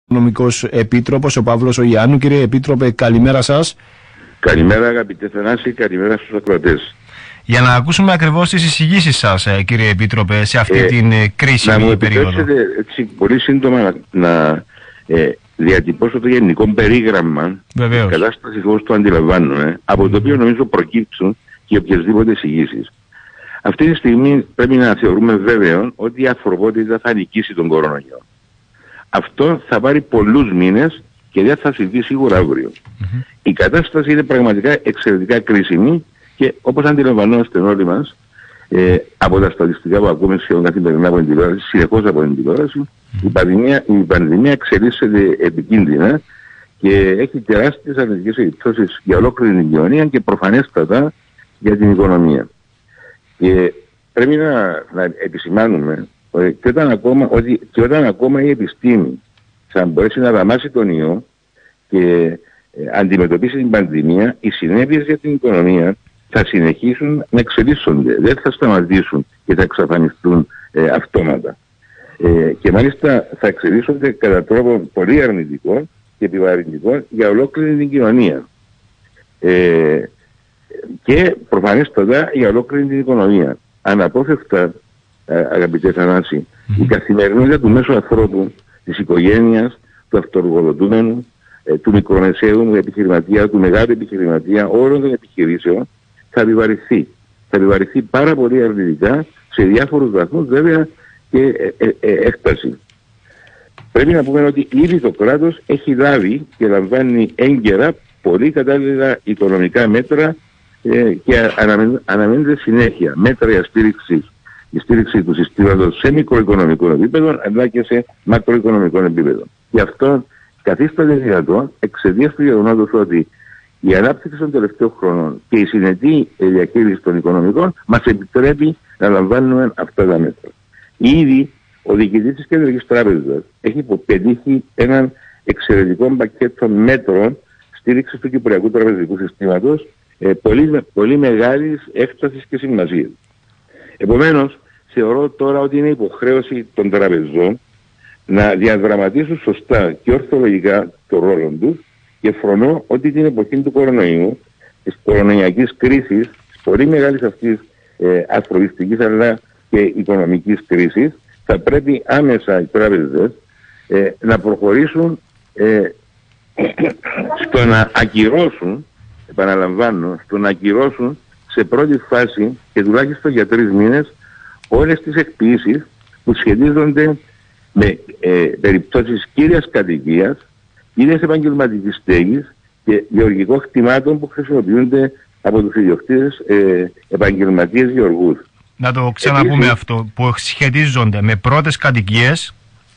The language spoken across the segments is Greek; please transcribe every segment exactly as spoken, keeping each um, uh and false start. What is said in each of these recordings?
Νομικός Επίτροπος, ο Παύλος ο Γιάννου. Κύριε Επίτροπε, καλημέρα σας. Καλημέρα αγαπητέ Θανάση, καλημέρα στους ακροατές. Για να ακούσουμε ακριβώς τις εισηγήσεις σας, κύριε Επίτροπε, σε αυτή ε, την κρίσιμη περίοδο. Να μου επιτρέψετε έτσι, πολύ σύντομα να, να ε, διατυπώσω το γενικό περίγραμμα της κατάστασης όπως το αντιλαμβάνομαι, από το οποίο νομίζω προκύψουν και οποιασδήποτε εισηγήσεις. Αυτή τη στιγμή πρέπει να θεωρούμε βέβαιο ότι η ανθρωπότητα θα νικήσει τον κορονοϊό. Αυτό θα πάρει πολλούς μήνες και δεν θα συμβεί σίγουρα αύριο. Mm-hmm. Η κατάσταση είναι πραγματικά εξαιρετικά κρίσιμη και όπως αντιλαμβανόμαστε όλοι μας, ε, από τα στατιστικά που ακούμε σχεδόν καθημερινά από την τηλεόραση, συνεχώς από την τηλεόραση, mm-hmm. η, πανδημία, η πανδημία εξελίσσεται επικίνδυνα και έχει τεράστιες αρνητικές επιπτώσεις για ολόκληρη την κοινωνία και προφανέστατα για την οικονομία. Και πρέπει να, να επισημάνουμε ότι και όταν, ακόμα, ότι και όταν ακόμα η επιστήμη θα μπορέσει να δαμάσει τον ιό και ε, αντιμετωπίσει την πανδημία, οι συνέπειες για την οικονομία θα συνεχίσουν να εξελίσσονται, δεν θα σταματήσουν και θα εξαφανιστούν ε, αυτόματα. Ε, και μάλιστα θα εξελίσσονται κατά τρόπο πολύ αρνητικό και επιβαρυντικό για ολόκληρη την κοινωνία. Ε, και προφανέστατα για ολόκληρη την οικονομία. Αναπόφευκτα, αγαπητέ Θανάση, mm-hmm. η καθημερινότητα του μέσου ανθρώπου, της οικογένειας, του αυτοεργοδοτούμενου, ε, του μικρομεσαίου επιχειρηματία, του μεγάλου επιχειρηματία, όλων των επιχειρήσεων, θα επιβαρυνθεί. Θα επιβαρυνθεί πάρα πολύ αρνητικά σε διάφορους βαθμούς, βέβαια, και ε, ε, ε, έκταση. Πρέπει να πούμε ότι ήδη το κράτος έχει λάβει και λαμβάνει έγκαιρα πολύ κατάλληλα οικονομικά μέτρα ε, και αναμένεται συνέχεια μέτρα για στήριξη, η στήριξη του συστήματος σε μικροοικονομικό επίπεδο αλλά και σε μακροοικονομικό επίπεδο. Γι' αυτό καθίσταται δυνατόν εξαιτίας του γεγονότος ότι η ανάπτυξη των τελευταίων χρόνων και η συνετή διαχείριση των οικονομικών μας επιτρέπει να λαμβάνουμε αυτά τα μέτρα. Ήδη ο διοικητής της Κεντρικής Τράπεζας έχει πετύχει έναν εξαιρετικό πακέτο μέτρων στήριξης του Κυπριακού Τραπεζικού Συστήματος ε, πολύ, πολύ μεγάλης έκτασης και σημασίας. Επομένως, θεωρώ τώρα ότι είναι υποχρέωση των τραπεζών να διαδραματίσουν σωστά και ορθολογικά το ρόλο τους και φρονώ ότι την εποχή του κορονοϊού, της κορονοϊακής κρίσης, της πολύ μεγάλης αυτής ε, ανθρωπιστικής αλλά και οικονομικής κρίσης, θα πρέπει άμεσα οι τράπεζες ε, να προχωρήσουν ε, στο να ακυρώσουν, επαναλαμβάνω, στο να ακυρώσουν σε πρώτη φάση και τουλάχιστον για τρεις μήνες όλες τις εκποιήσεις που σχετίζονται με ε, περιπτώσεις κύριας κατοικίας, κύριας επαγγελματικής στέγης και γεωργικών κτημάτων που χρησιμοποιούνται από τους ιδιοκτήτες ε, επαγγελματίες γεωργούς. Να το ξαναπούμε Επίσης, αυτό, που σχετίζονται με πρώτες κατοικίες.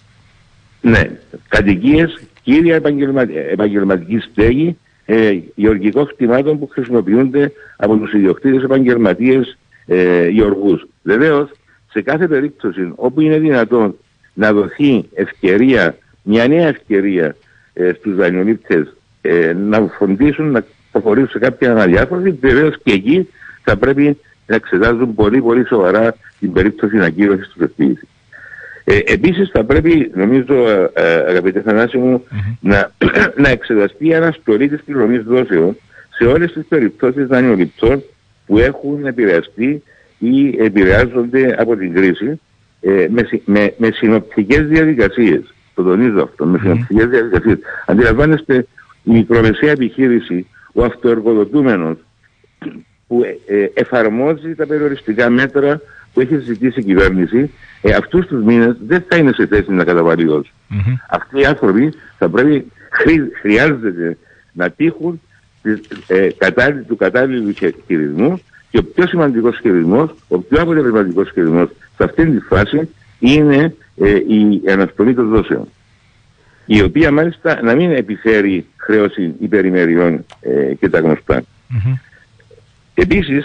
Ναι, κατοικίες, κύρια επαγγελμα... επαγγελματική στέγη ε, γεωργικών κτημάτων που χρησιμοποιούνται από τους ιδιοκτήτες επαγγελματίες ε, γεωργούς. Βεβαίως, σε κάθε περίπτωση όπου είναι δυνατόν να δοθεί ευκαιρία, μια νέα ευκαιρία ε, στους δανειολήπτες ε, να φροντίσουν να προχωρήσουν σε κάποια αναδιάφραση, βεβαίως και εκεί θα πρέπει να εξετάζουν πολύ πολύ σοβαρά την περίπτωση ακύρωσης της εκποίησης. Ε, επίσης θα πρέπει, νομίζω ε, αγαπητέ Θανάση μου, mm-hmm. να, να εξεταστεί η αναστολή της πληρωμής δόσεων σε όλες τις περιπτώσεις δανειοληπτών που έχουν επηρεαστεί ή επηρεάζονται από την κρίση ε, με, με, με συνοπτικές διαδικασίες. Το τονίζω αυτό, με συνοπτικές mm-hmm. διαδικασίες. Αντιλαμβάνεστε, η μικρομεσαία επιχείρηση, ο αυτοεργοδοτούμενος που ε, ε, εφαρμόζει τα περιοριστικά μέτρα που έχει ζητήσει η κυβέρνηση, ε, αυτούς τους μήνες δεν θα είναι σε θέση να καταβάλει δόση. Mm-hmm. Αυτοί οι άνθρωποι θα πρέπει, χρει, χρειάζεται να τύχουν ε, κατάλληλ, του κατάλληλου χειρισμού και ο πιο σημαντικός χειρισμός, ο πιο αποτελεσματικός χειρισμός σε αυτήν τη φάση είναι ε, η αναστολή των δόσεων, η οποία μάλιστα να μην επιφέρει χρέωση υπερημεριών ε, και τα γνωστά. Mm-hmm. Επίσης,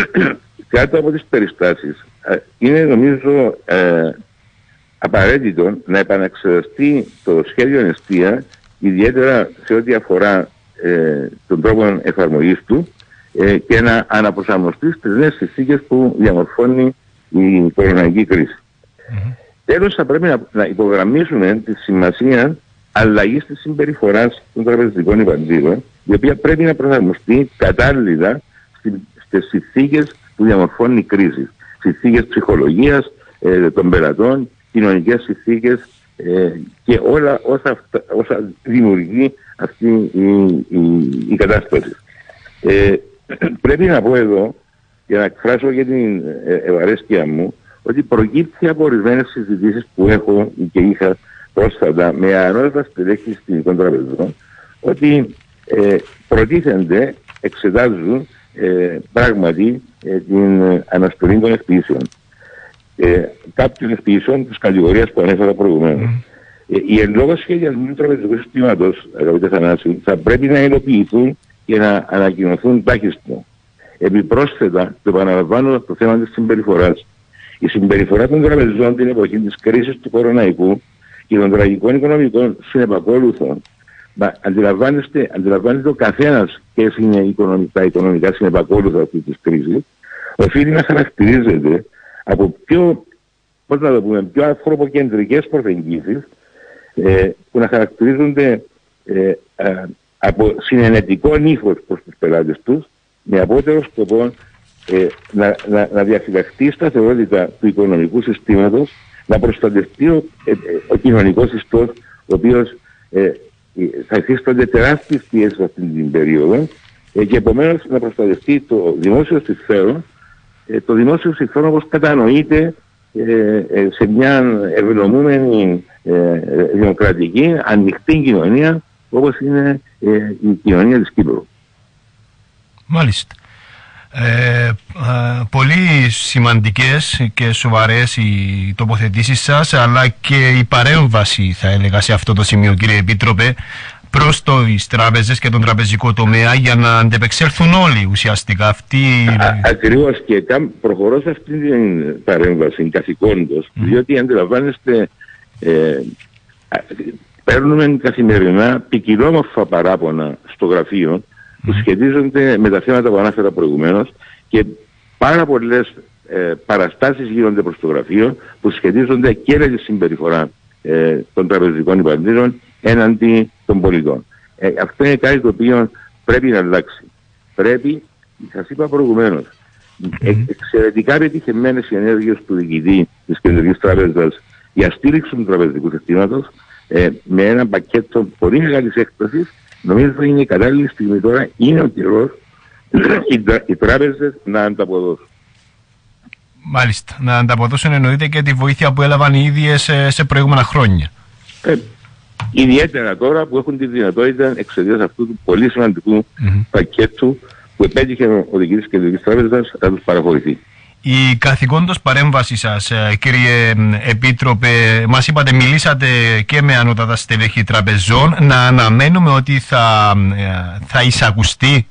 κάτω από τις περιστάσεις, είναι νομίζω ε, απαραίτητο να επαναξεταστεί το σχέδιο εστία, ιδιαίτερα σε ό,τι αφορά ε, τον τρόπο εφαρμογής του ε, και να αναπροσαρμοστεί στις νέες συνθήκες που διαμορφώνει η κοροναϊκή κρίση. Mm-hmm. Τέλος, θα πρέπει να, να υπογραμμίσουμε τη σημασία αλλαγής της συμπεριφοράς των τραπεζικών υπαλλήλων, η οποία πρέπει να προσαρμοστεί κατάλληλα στις συνθήκες που διαμορφώνει η κρίση. Συνθήκες ψυχολογίας ε, των πελατών, κοινωνικές συνθήκες ε, και όλα όσα, όσα δημιουργεί αυτή η, η, η κατάσταση. Ε, πρέπει να πω εδώ, για να εκφράσω και την ευαρέσκεια μου, ότι προκύπτει από ορισμένες συζητήσεις που έχω και είχα πρόσφατα με ανώτατα στελέχη των τραπεζών, ότι ε, προτίθενται, εξετάζουν ε, πράγματι ε, την αναστολή των εκποιήσεων. Ε, κάποιων εκποιήσεων της κατηγορίας που ανέφερα προηγουμένως. Mm. Ε, οι εν λόγω σχεδιασμοί του τραπεζικού συστήματος, αγαπητέ Θανάση, θα πρέπει να υλοποιηθούν και να ανακοινωθούν τάχιστα. Επιπρόσθετα, το επαναλαμβάνω το θέμα της συμπεριφοράς. Η συμπεριφορά των τραπεζών την εποχή της κρίσης του κοροναϊκού και των τραγικών οικονομικών συνεπακόλουθων, αντιλαμβάνεστε, αντιλαμβάνεται ο καθένας ποιες είναι τα οικονομικά συνεπακόλουθα αυτής της κρίσης, οφείλει να χαρακτηρίζεται από πιο, πώς να το πούμε, πιο ανθρωποκεντρικές προσεγγίσεις ε, που να χαρακτηρίζονται ε, ε, από συνενετικό ύφος προς τους πελάτες τους, με απότερο σκοπό ε, να, να, να διαφυλαχτεί η σταθερότητα του οικονομικού συστήματος, να προστατευτεί ο, ε, ο κοινωνικός ιστός, ο οποίος ε, θα υφίστανται τεράστιες πιέσεις αυτή την περίοδο ε, και επομένως να προστατευτεί το δημόσιο συμφέρον, ε, το δημόσιο συμφέρον όπως κατανοείται ε, ε, σε μια ευελομούμενη ε, δημοκρατική, ανοιχτή κοινωνία όπως είναι ε, η κοινωνία της Κύπρου. Μάλιστα. Ε, ε, πολύ σημαντικές και σοβαρές οι τοποθετήσεις σας, αλλά και η παρέμβαση, θα έλεγα, σε αυτό το σημείο, κύριε Επίτροπε, προς τις τράπεζες και τον τραπεζικό τομέα, για να αντεπεξέλθουν όλοι ουσιαστικά αυτοί. Ακριβώς, και προχωρώ σε αυτή την παρέμβαση καθηκόντως, mm. διότι αντιλαμβάνεστε ε, παίρνουμε καθημερινά ποικιλόμορφα παράπονα στο γραφείο που σχετίζονται με τα θέματα που ανάφερα προηγουμένως και πάρα πολλές ε, παραστάσεις γίνονται προς το γραφείο που σχετίζονται και με τη συμπεριφορά ε, των τραπεζικών υπαλλήλων έναντι των πολιτών. Ε, αυτό είναι κάτι το οποίο πρέπει να αλλάξει. Πρέπει, σας είπα προηγουμένως, ε, εξαιρετικά πετυχημένες οι ενέργειες του διοικητή της Κεντρικής Τράπεζας για στήριξη του τραπεζικού συστήματος ε, με ένα πακέτο πολύ μεγάλης έκτασης. Νομίζω ότι είναι η κατάλληλη στιγμή τώρα, είναι ο καιρός οι, οι τράπεζες να ανταποδώσουν. Μάλιστα, να ανταποδώσουν εννοείται και τη βοήθεια που έλαβαν οι ίδιες σε, σε προηγούμενα χρόνια. Ε, ιδιαίτερα τώρα που έχουν τη δυνατότητα εξαιτίας αυτού του πολύ σημαντικού mm-hmm. πακέτου που επέτυχε ο διοικητής της Κεντρικής Τράπεζας να τους παραχωρηθεί. Η καθηκόντως παρέμβαση σας, κύριε Επίτροπε, μας είπατε, μιλήσατε και με ανώτατα στελέχη τραπεζών, να αναμένουμε ότι θα, θα εισακουστεί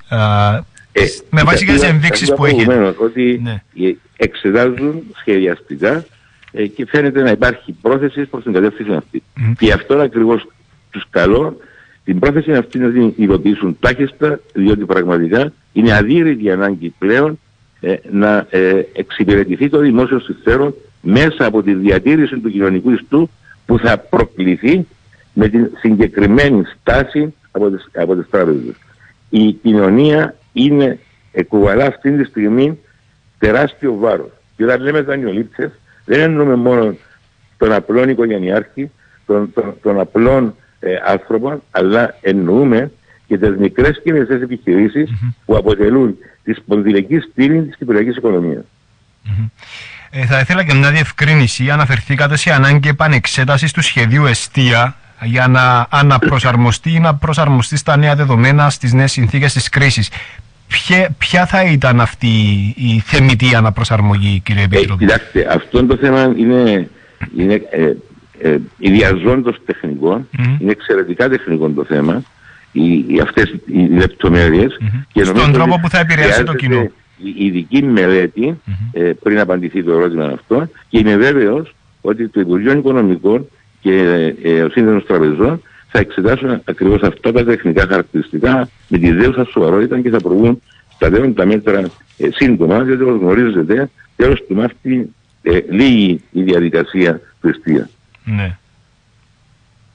ε, με βάση και τις ενδείξεις που έχετε. Ότι ναι. εξετάζουν σχεδιαστικά ε, και φαίνεται να υπάρχει πρόθεση προς την κατεύθυνση αυτή. Mm. Και αυτό ακριβώς τους καλώ την πρόθεση αυτή να την υλοποιήσουν τάχιστα, διότι πραγματικά είναι αδύρυτη η ανάγκη πλέον Ε, να ε, εξυπηρετηθεί το δημόσιο συμφέρον μέσα από τη διατήρηση του κοινωνικού ιστού που θα προκληθεί με την συγκεκριμένη στάση από τις, από τις τράπεζες. Η κοινωνία είναι, εκουβαλά αυτή τη στιγμή τεράστιο βάρος. Και όταν λέμε δανειολήπτες, δεν εννοούμε μόνο τον απλόν οικογενειάρχη, τον, τον, τον απλόν ε, άνθρωπο, αλλά εννοούμε και τις μικρές και μεσαίες επιχειρήσεις mm-hmm. που αποτελούν τη σπονδυλική στήλη της κυπριακής οικονομίας. Mm-hmm. Ε, θα ήθελα και μια διευκρίνηση. Αναφερθήκατε σε ανάγκη επανεξέτασης του σχεδίου εστία για να αναπροσαρμοστεί ή να προσαρμοστεί στα νέα δεδομένα, στις νέες συνθήκες της κρίσης. Ποια, ποια θα ήταν αυτή η θεμιτή αναπροσαρμογή, κύριε Επίτροπε? Ε, κοιτάξτε, αυτό το θέμα είναι, είναι ε, ε, ιδιαζόντως τεχνικό, mm-hmm. είναι εξαιρετικά τεχνικό το θέμα. Οι, οι, αυτές οι λεπτομέρειες mm-hmm. και στον τρόπο που θα επηρεάσει το κοινό. Η ειδική μελέτη mm-hmm. ε, πριν απαντηθεί το ερώτημα αυτό, και είμαι βέβαιος ότι το Υπουργείο Οικονομικών και ε, ο Σύνδεσμος Τραπεζών θα εξετάσουν ακριβώς αυτά τα τεχνικά χαρακτηριστικά με τη δέουσα σοβαρότητα και θα προβούν στα δέοντα μέτρα ε, σύντομα, γιατί όπως γνωρίζετε τέλος του Μάρτη ε, λίγη η διαδικασία του εστία. Ναι.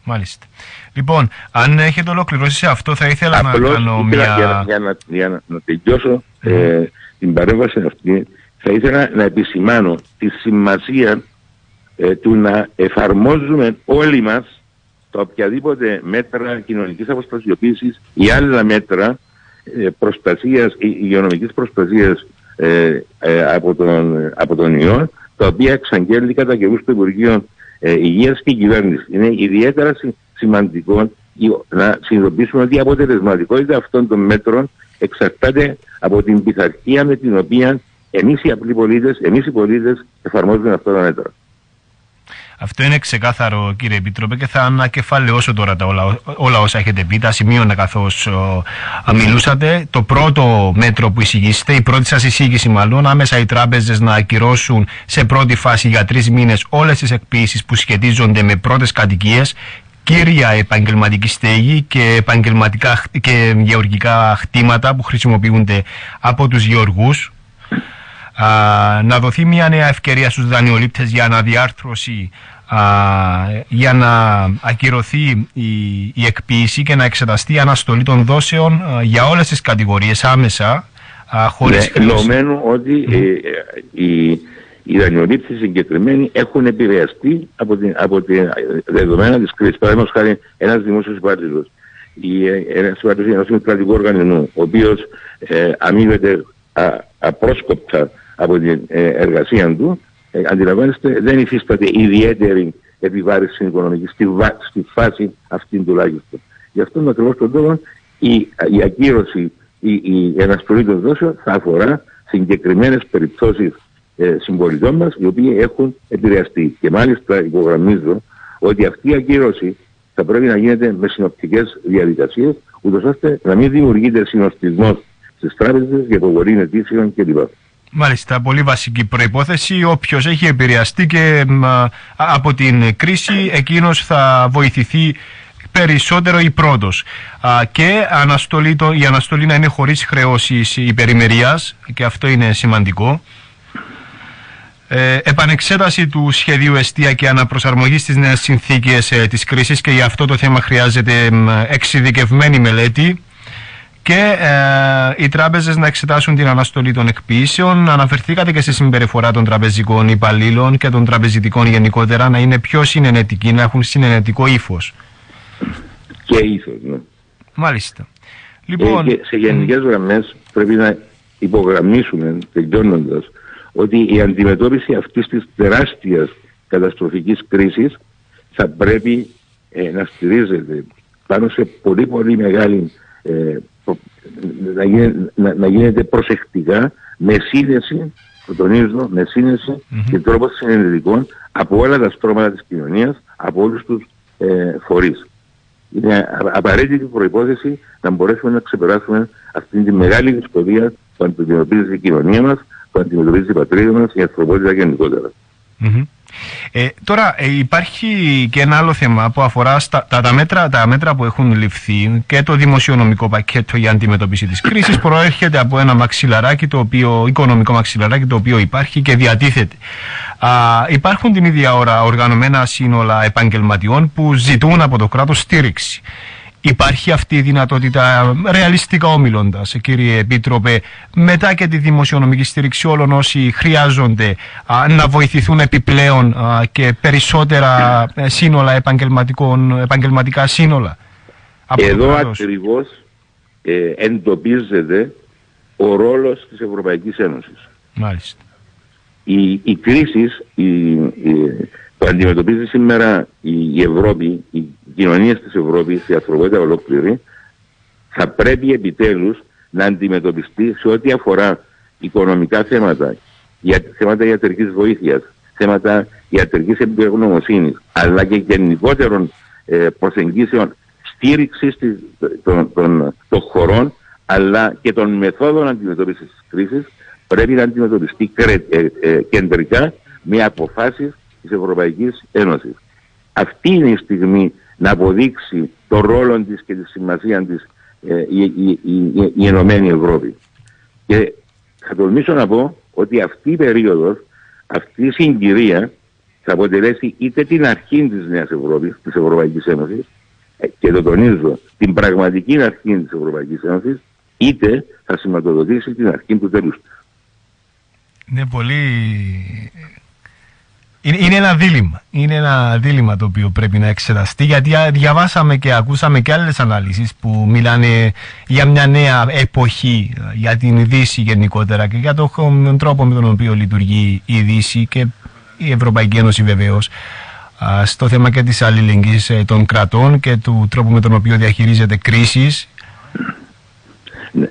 Μάλιστα. Λοιπόν, αν έχετε ολοκληρώσει σε αυτό, θα ήθελα Απλώς, να κάνω ήθελα, μια... Για, για, να, για να, να τελειώσω mm. ε, την παρέμβαση αυτή, θα ήθελα να επισημάνω τη σημασία ε, του να εφαρμόζουμε όλοι μας τα οποιαδήποτε μέτρα κοινωνικής αποστασιοποίησης ή άλλα μέτρα ε, προστασίας, υγειονομικής προστασίας ε, ε, από, τον, από τον ιό, τα οποία εξαγγέλνει κατά καιρούς το Υπουργείο ε, Υγείας και Κυβέρνηση. Είναι ιδιαίτερα σημαντικό να συνειδητοποιήσουμε ότι η αποτελεσματικότητα αυτών των μέτρων εξαρτάται από την πειθαρχία με την οποία εμείς οι απλοί πολίτες, εμείς οι πολίτες εφαρμόζουμε αυτά τα μέτρα. Αυτό είναι ξεκάθαρο, κύριε Επίτροπε, και θα ανακεφαλαιώσω τώρα τα όλα, όλα όσα έχετε πει, τα σημείωνα καθώς ο, α, μιλούσατε. Το πρώτο μέτρο που εισηγήσετε, η πρώτη σας εισήγηση μάλλον, άμεσα οι τράπεζες να ακυρώσουν σε πρώτη φάση για τρεις μήνες όλες τις εκποίησεις που σχετίζονται με πρώτες κατοικίες, κύρια επαγγελματική στέγη και επαγγελματικά και γεωργικά χτήματα που χρησιμοποιούνται από τους γεωργούς. Α, να δοθεί μια νέα ευκαιρία στους δανειολήπτες για αναδιάρθρωση, α, για να ακυρωθεί η, η εκποίηση και να εξεταστεί η αναστολή των δόσεων α, για όλες τις κατηγορίες άμεσα, α, χωρίς ναι, δεδομένου ότι mm. ε, ε, οι, οι δανειολήπτες συγκεκριμένοι έχουν επηρεαστεί από, την, από τη δεδομένα της κρίσης. Παραδείγματος χάρη ένας δημόσιος υπάλληλος ή ένας υπάλληλος ενός κρατικού οργανισμού, ο οποίος ε, αμείβεται α, απρόσκοπτα από την ε, εργασία του, ε, αντιλαμβάνεστε, δεν υφίσταται ιδιαίτερη επιβάρηση οικονομική στη, βα... στη φάση αυτή τουλάχιστον. Γι' αυτό ακριβώς τον τρόπο η, η ακύρωση, η, η αναστολή των δόσεων θα αφορά συγκεκριμένες περιπτώσεις ε, συμπολιτών μας, οι οποίοι έχουν επηρεαστεί. Και μάλιστα υπογραμμίζω ότι αυτή η ακύρωση θα πρέπει να γίνεται με συνοπτικές διαδικασίες, ούτως ώστε να μην δημιουργείται συνοστισμός στις τράπεζες για υποβολή αιτήσεων κλπ. Μάλιστα, πολύ βασική προϋπόθεση. Όποιος έχει επηρεαστεί και α, από την κρίση, εκείνος θα βοηθηθεί περισσότερο ή πρώτος. Α, και αναστολή το, η αναστολή να είναι χωρίς χρεώσεις υπερημερίας, και αυτό είναι σημαντικό. Ε, επανεξέταση του σχεδίου εστία και αναπροσαρμογή στις νέες συνθήκες ε, της κρίσης, και για αυτό το θέμα χρειάζεται ε, εξειδικευμένη μελέτη. Και ε, οι τράπεζες να εξετάσουν την αναστολή των εκποίησεων. Αναφερθήκατε και στη συμπεριφορά των τραπεζικών υπαλλήλων και των τραπεζιτικών γενικότερα, να είναι πιο συνενετικοί, να έχουν συνενετικό ύφος. Και ύφος, ναι. Μάλιστα. Λοιπόν, ε, και σε γενικές γραμμές πρέπει να υπογραμμίσουμε, τελειώνοντας, ότι η αντιμετώπιση αυτής της τεράστιας καταστροφικής κρίσης θα πρέπει ε, να στηρίζεται πάνω σε πολύ πολύ μεγάλη ε, Να, γίνεται, να, να γίνεται προσεκτικά, με σύνεση, το τονίζω, με σύνεση mm-hmm. και τρόπο συνενετικών από όλα τα στρώματα της κοινωνίας, από όλους τους ε, φορείς. Είναι απαραίτητη προϋπόθεση να μπορέσουμε να ξεπεράσουμε αυτή τη μεγάλη δυσκολία που αντιμετωπίζει η κοινωνία μας, που αντιμετωπίζει η πατρίδα μας, η ανθρωπότητα γενικότερα. Mm-hmm. Ε, τώρα ε, υπάρχει και ένα άλλο θέμα που αφορά στα, τα, τα, μέτρα, τα μέτρα που έχουν ληφθεί, και το δημοσιονομικό πακέτο για αντιμετώπιση της κρίσης προέρχεται από ένα μαξιλαράκι, το οποίο, οικονομικό μαξιλαράκι, το οποίο υπάρχει και διατίθεται. Α, υπάρχουν την ίδια ώρα οργανωμένα σύνολα επαγγελματιών που ζητούν από το κράτος στήριξη. Υπάρχει αυτή η δυνατότητα, ρεαλιστικά ομιλώντας, κύριε Επίτροπε, μετά και τη δημοσιονομική στήριξη όλων όσοι χρειάζονται α, να βοηθηθούν επιπλέον α, και περισσότερα σύνολα επαγγελματικών, επαγγελματικά σύνολα? Εδώ ακριβώς ε, εντοπίζεται ο ρόλος της Ευρωπαϊκής Ένωσης. Μάλιστα. Η, η κρίση η, η, που αντιμετωπίζει σήμερα η, η Ευρώπη, οι κοινωνίες της Ευρώπης, η ανθρωπότητα ολόκληρη, θα πρέπει επιτέλους να αντιμετωπιστεί σε ό,τι αφορά οικονομικά θέματα, για, θέματα ιατρικής βοήθειας, θέματα ιατρικής εμπειρογνωμοσύνης, αλλά και γενικότερων ε, προσεγγίσεων στήριξης των, των, των χωρών, αλλά και των μεθόδων αντιμετώπισης της κρίσης, πρέπει να αντιμετωπιστεί ε, ε, κεντρικά με αποφάσεις της Ευρωπαϊκής Ένωσης. Αυτή είναι η στιγμή να αποδείξει το ρόλο της και τη σημασία της ε, η, η, η, η, η Ενωμένη Ευρώπη. Και θα τολμήσω να πω ότι αυτή η περίοδος, αυτή η συγκυρία θα αποτελέσει είτε την αρχή της Νέας Ευρώπης, της Ευρωπαϊκής Ένωσης, και το τονίζω, την πραγματική αρχή της Ευρωπαϊκής Ένωσης, είτε θα σηματοδοτήσει την αρχή του τέλους. Είναι πολύ... Είναι, είναι ένα δίλημμα. Είναι ένα δίλημμα το οποίο πρέπει να εξεταστεί, γιατί διαβάσαμε και ακούσαμε και άλλες αναλύσεις που μιλάνε για μια νέα εποχή, για την Δύση γενικότερα και για τον τρόπο με τον οποίο λειτουργεί η Δύση και η Ευρωπαϊκή Ένωση βεβαίως, στο θέμα και της αλληλεγγύης των κρατών και του τρόπου με τον οποίο διαχειρίζεται κρίσεις. Ναι.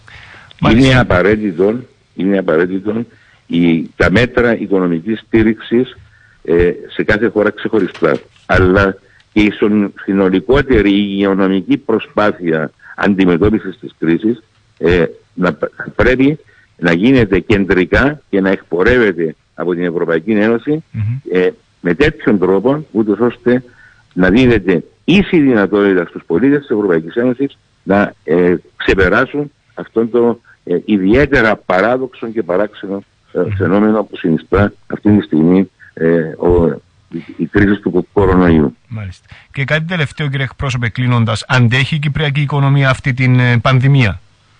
Είναι απαραίτητο, είναι απαραίτητο η, τα μέτρα οικονομικής στήριξης ε, σε κάθε χώρα ξεχωριστά, αλλά και η συνολικότερη υγειονομική προσπάθεια αντιμετώπισης της κρίσης ε, να, πρέπει να γίνεται κεντρικά και να εκπορεύεται από την Ευρωπαϊκή Ένωση mm-hmm. ε, με τέτοιον τρόπο, ούτως ώστε να δίνεται ίση δυνατότητα στους πολίτες της Ευρωπαϊκής Ένωσης να ε, ξεπεράσουν αυτόν το ε, ιδιαίτερα παράδοξο και παράξενο ε, φαινόμενο που συνιστά αυτή τη στιγμή ε, ο, η, η κρίση του κορονοϊού. Μάλιστα. Και κάτι τελευταίο, κύριε εκπρόσωπε, κλείνοντας, αντέχει η κυπριακή οικονομία αυτή την ε, πανδημία?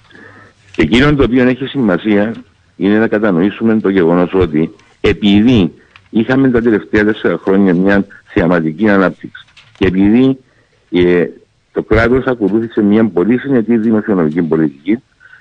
Εκείνο το οποίο έχει σημασία είναι να κατανοήσουμε το γεγονός ότι επειδή είχαμε τα τελευταία τέσσερα χρόνια μια θεαματική ανάπτυξη και επειδή ε, το κράτος ακολούθησε μια πολύ συνετή δημοσιονομική πολιτική,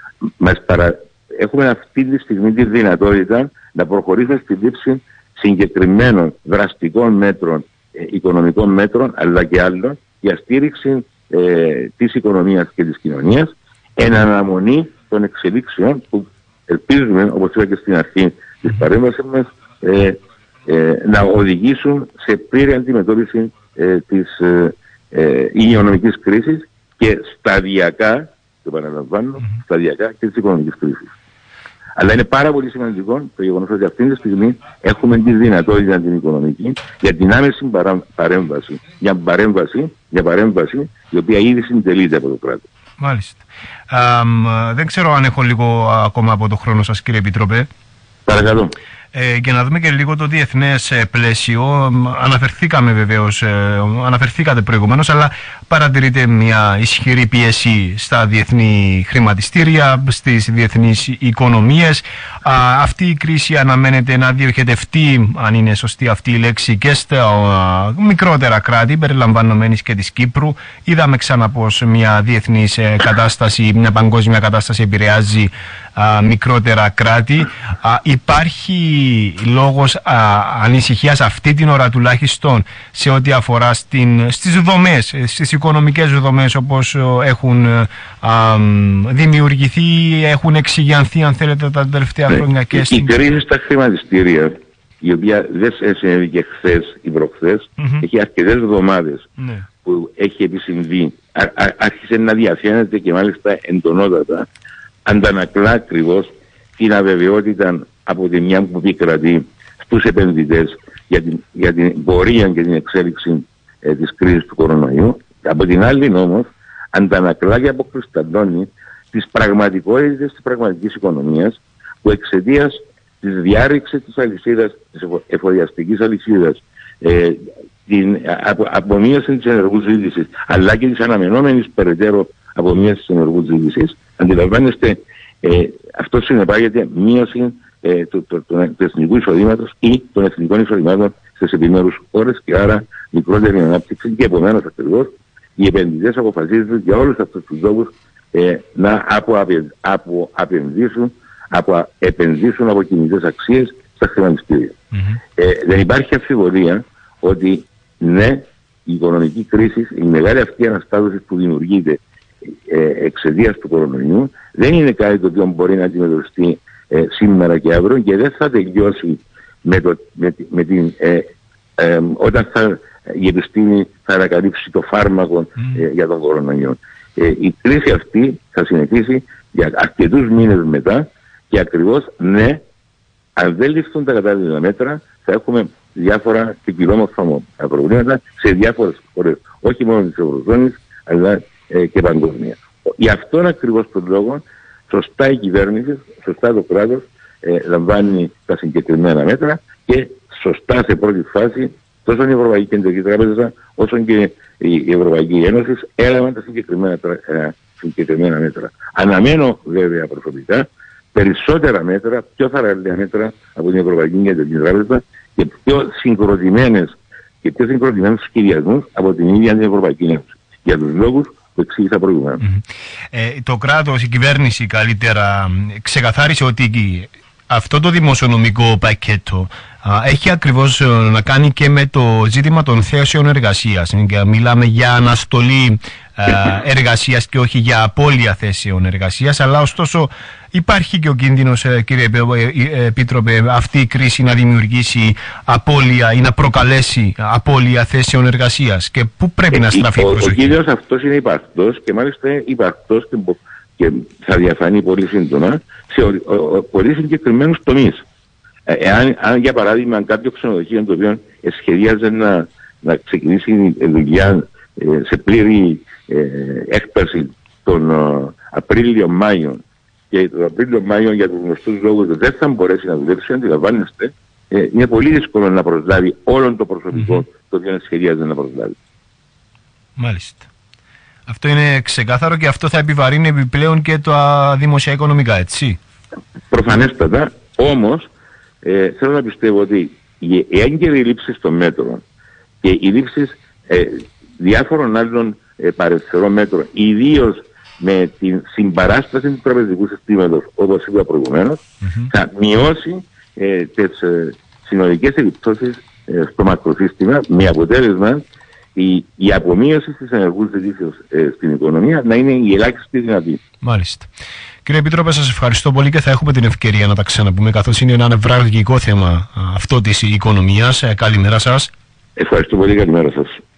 μας παρα... έχουμε αυτή τη στιγμή τη δυνατότητα να προχωρήσουμε στη λήψη συγκεκριμένων δραστικών μέτρων, ε, οικονομικών μέτρων, αλλά και άλλων, για στήριξη ε, της οικονομίας και της κοινωνίας, εν αναμονή των εξελίξεων που ελπίζουμε, όπως είπα και στην αρχή της παρέμβασης μας, ε, ε, να οδηγήσουν σε πλήρη αντιμετώπιση ε, της ε, ε, υγειονομικής κρίσης και σταδιακά, το παραλαμβάνω, mm-hmm. σταδιακά και της οικονομικής κρίσης. Αλλά είναι πάρα πολύ σημαντικό το γεγονός ότι αυτή τη στιγμή έχουμε τη δυνατότητα την οικονομική για την άμεση παρά, παρέμβαση. Για παρέμβαση, για παρέμβαση η οποία ήδη συντελείται από το κράτος. Μάλιστα. Α, δεν ξέρω αν έχω λίγο ακόμα από το χρόνο σας, κύριε Επιτροπέ. Παρακαλώ. Ε, και να δούμε και λίγο το διεθνές πλαίσιο. Αναφερθήκαμε βεβαίως, ε, αναφερθήκατε προηγουμένως, αλλά παρατηρείται μια ισχυρή πίεση στα διεθνή χρηματιστήρια, στις διεθνείς οικονομίες. Α, αυτή η κρίση αναμένεται να διοχετευτεί, αν είναι σωστή αυτή η λέξη, και στα α, μικρότερα κράτη, περιλαμβανομένης και της Κύπρου. Είδαμε ξανά πως μια διεθνής κατάσταση, μια παγκόσμια κατάσταση επηρεάζει α, μικρότερα κράτη. Α, υπάρχει λόγος α, ανησυχίας αυτή την ώρα τουλάχιστον σε ό,τι αφορά στην, στις δομές, στις οικονομικές δομές όπως έχουν α, δημιουργηθεί, έχουν εξηγιανθεί αν θέλετε τα τελευταία ναι, χρόνια και η, στην... Η κρίση στα χρηματιστήρια, η οποία δεν συνέβη και χθες ή προχθές, mm-hmm. έχει αρκετές εβδομάδες ναι. που έχει επισυμβεί, α, α, άρχισε να διαφαίνεται και μάλιστα εντονότατα, αντανακλά ακριβώς την αβεβαιότητα από τη μια που επικρατεί στους επενδυτές για την, για την πορεία και την εξέλιξη ε, της κρίσης του κορονοϊού. Από την άλλη όμως αντανακλά και αποκρισταλώνει τις πραγματικότητες της πραγματικής οικονομίας που εξαιτίας της διάρρηξης της αλυσίδας, της εφοδιαστικής αλυσίδας, ε, την απο, απομείωση της ενεργού ζήτησης αλλά και της αναμενόμενης περαιτέρω απομείωσης της ενεργού ζήτησης, αντιλαμβάνεστε ε, αυτό συνεπάγεται μείωση ε, του, του, του, του εθνικού εισοδήματος ή των εθνικών εισοδημάτων στις επιμέρους χώρες και άρα μικρότερη ανάπτυξη και επομένως ακριβώς οι επενδυτές αποφασίζουν για όλους αυτούς τους λόγους ε, να αποεπενδύσουν από επενδύσουν από κινητές αξίες στα χρηματιστήρια. Mm-hmm. Ε, δεν υπάρχει αμφιβολία ότι ναι, η οικονομική κρίση, η μεγάλη αυτή αναστάτωση που δημιουργείται ε, εξαιτίας του κορονοϊού δεν είναι κάτι το οποίο μπορεί να αντιμετωπιστεί ε, σήμερα και αύριο και δεν θα τελειώσει με, το, με, με την, ε, ε, όταν θα, η επιστήμη θα ανακαλύψει το φάρμακο ε, για τον κορονοϊό. Ε, η κρίση αυτή θα συνεχίσει για αρκετούς μήνες μετά και ακριβώς ναι, αν δεν ληφθούν τα κατάλληλα μέτρα θα έχουμε διάφορα ποικιλόμορφα προβλήματα σε διάφορες χώρες, όχι μόνο της Ευρωζώνης αλλά ε, και παγκόσμια. Γι' αυτόν ακριβώς τον λόγο σωστά η κυβέρνηση, σωστά το κράτος ε, λαμβάνει τα συγκεκριμένα μέτρα και σωστά σε πρώτη φάση τόσο η Ευρωπαϊκή Κεντρική Τράπεζα όσο και η Ευρωπαϊκή Ένωση έλαβαν τα συγκεκριμένα, ε, συγκεκριμένα μέτρα. Αναμένω βέβαια προσωπικά περισσότερα μέτρα, πιο θαραλέα μέτρα από την Ευρωπαϊκή Κεντρική Τράπεζα και πιο συγκροτημένες και πιο συγκροτημένους σχεδιασμούς από την ίδια την Ευρωπαϊκή Ένωση. Για τους λόγους που εξήγησα προηγουμένως. Mm-hmm. Ε, το κράτος, η κυβέρνηση καλύτερα ξεκαθάρισε ότι αυτό το δημοσιονομικό πακέτο α, έχει ακριβώς να κάνει και με το ζήτημα των θέσεων εργασίας. Μιλάμε για αναστολή α, εργασίας και όχι για απώλεια θέσεων εργασίας, αλλά ωστόσο υπάρχει και ο κίνδυνος, κύριε Επίτροπε, αυτή η κρίση να δημιουργήσει απώλεια ή να προκαλέσει απώλεια θέσεων εργασίας. Και πού πρέπει να στραφεί η προσοχή? Ο κίνδυνος αυτός είναι υπαρκτός και μάλιστα υπαρκτός και, και θα διαφανεί πολύ σύντομα σε ο, ο, ο, πολύ συγκεκριμένους τομείς. Ε, εάν, αν για παράδειγμα κάποιο ξενοδοχείο το οποίο σχεδίαζε να, να ξεκινήσει δουλειά ε, σε πλήρη ε, έκπτωση τον ε, Απρίλιο-Μάιο και τον Απρίλιο-Μάιο για τους γνωστούς λόγους δεν θα μπορέσει να δουλέψει, αντιλαμβάνεστε, ε, είναι πολύ δύσκολο να προσλάβει όλο το προσωπικό mm-hmm. το οποίο σχεδίαζε να προσλάβει. Μάλιστα. Αυτό είναι ξεκάθαρο και αυτό θα επιβαρύνει επιπλέον και τα δημοσία οικονομικά, έτσι. Προφανέστατα, όμως ε, θέλω να πιστεύω ότι η έγκαιρη λήψη των μέτρων και οι λήψεις ε, διάφορων άλλων ε, παρελθερών μέτρων, ιδίως με την συμπαράσταση του τραπεζικού συστήματος, όπως είπα προηγουμένως, mm-hmm. θα μειώσει ε, τις ε, συνολικές επιπτώσεις ε, στο μακροσύστημα, με αποτέλεσμα η, η απομείωση της ενεργούς ζητήσεως ε, στην οικονομία να είναι η ελάχιστη δυνατή. Μάλιστα. Κύριε Επίτροπε, σας ευχαριστώ πολύ και θα έχουμε την ευκαιρία να τα ξαναπούμε, καθώς είναι ένα νευραλγικό θέμα αυτό της οικονομίας. Καλημέρα σας. Ευχαριστώ πολύ, καλημέρα σας.